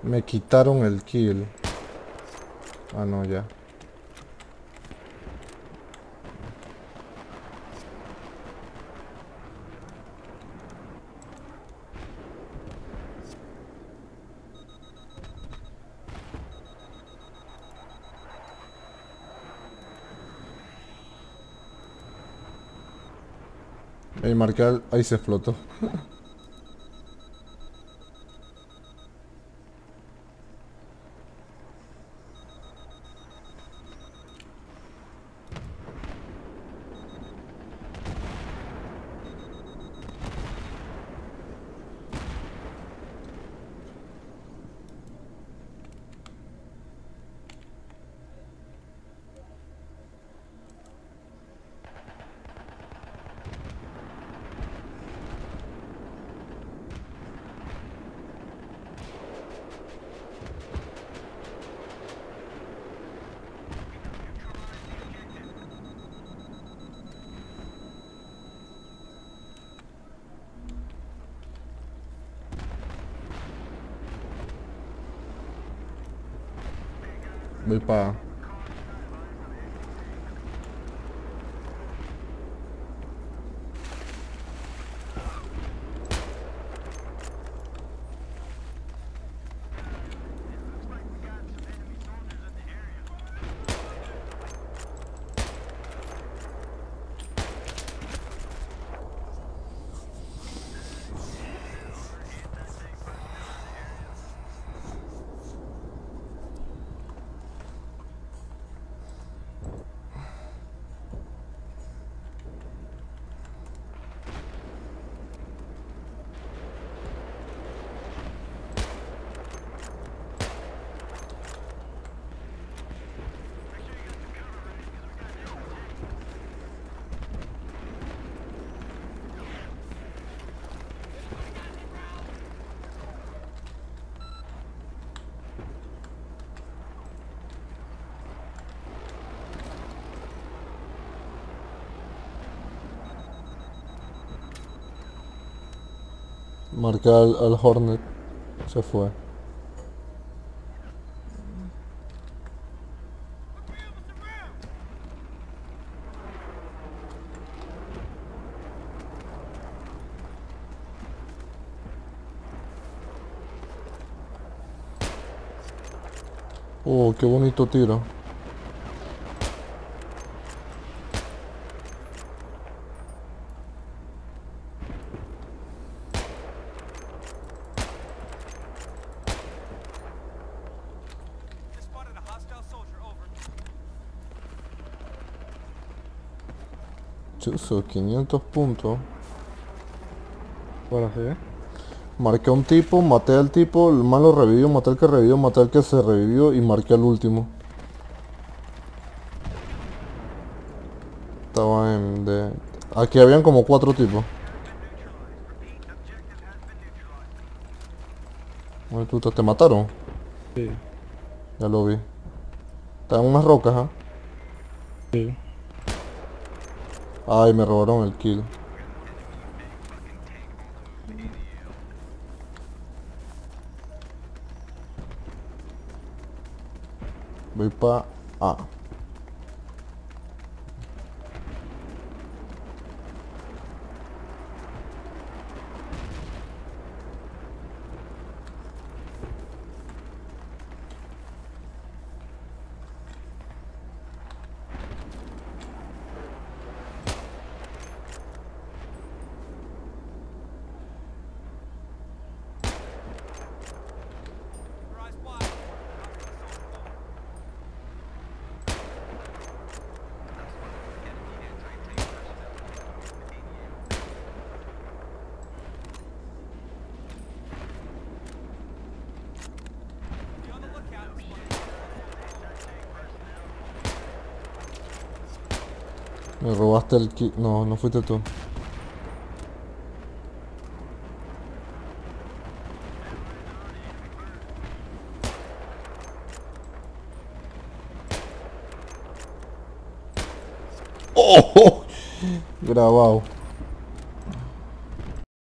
Me quitaron el kill. Ah, no, ya. El marcar ahí se explotó. Voy para... Marqué al Hornet. Se fue. Oh, qué bonito tiro. Chuzo, 500 puntos. ¿Para qué? Marqué a un tipo, maté al tipo, el malo revivió, maté al que revivió, maté al que se revivió y marqué al último. Estaba en... Aquí habían como 4 tipos. Bueno, te mataron. Sí, Ya lo vi. Estaban unas rocas, ¿ah? sí. Ay, me robaron el kill. Voy pa... A. Me robaste el kill. No, no fuiste tú. ¡Oh! Grabado.